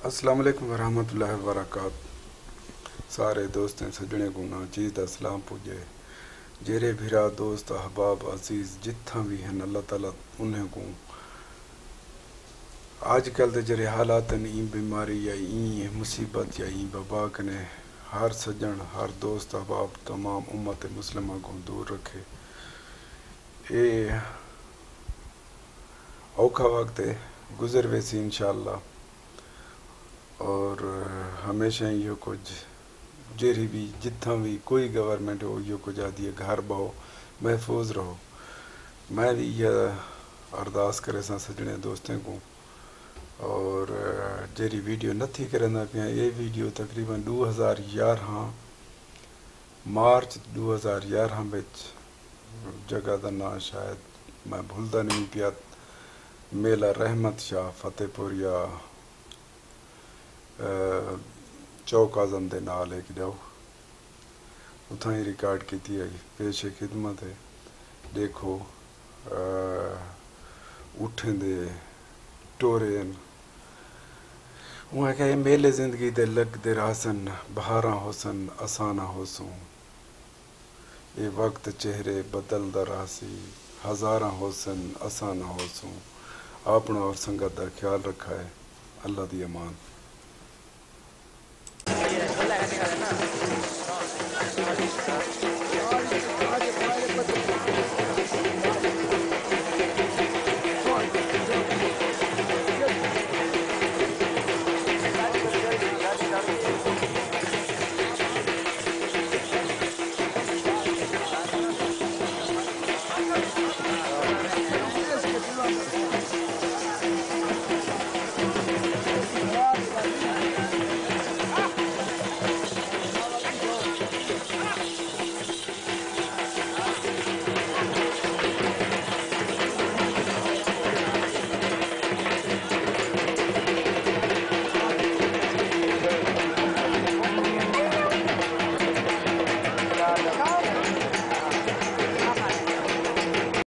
अस्सलाम वालेकुम वरहमतुल्लाहि वबरकात। सारे दोस्तें सजने को नाचीज़ अस्सलाम पूजे जेरे भिरा दोस्त अहबाब अजीज़ जिथा भी हैं अल्लाह ताला उन्हें को आजकल के जरे हालात ई बीमारी या ई मुसीबत या ई वबा कने हर सजन हर दोस्त अहबाब तमाम उम्मत मुस्लिमा को दूर रखे। ये औखा वक्त गुजर वैसी इंशाअल्लाह और हमेशा यो कुछ जेरी भी जितना भी कोई गवर्नमेंट हो यो कुछ आदि है घर बहो महफूज रहो। मैं भी यह अरदास करे सा सजने दोस्तों को और जेरी वीडियो नथी करना पिया। ये वीडियो तकरीबन 2011 मार्च 2011 बिच जगह का ना शायद मैं भूलता नहीं पिया मेला रहमत शाह फतेहपुर या चौक आजम के नाल एक जाओ उथा ही रिकॉर्ड की है। पेशे खिदमत है देखो उठेंदे टोरे वहाँ क्या मेले जिंदगी दे लगते रासन बहारा होसन असाना होसूं ये वक्त चेहरे बदलदा रासी हजारा होसन असाना होसूं। अपना और संगत का ख्याल रखा है। अल्लाह दी अमान। बोला है ना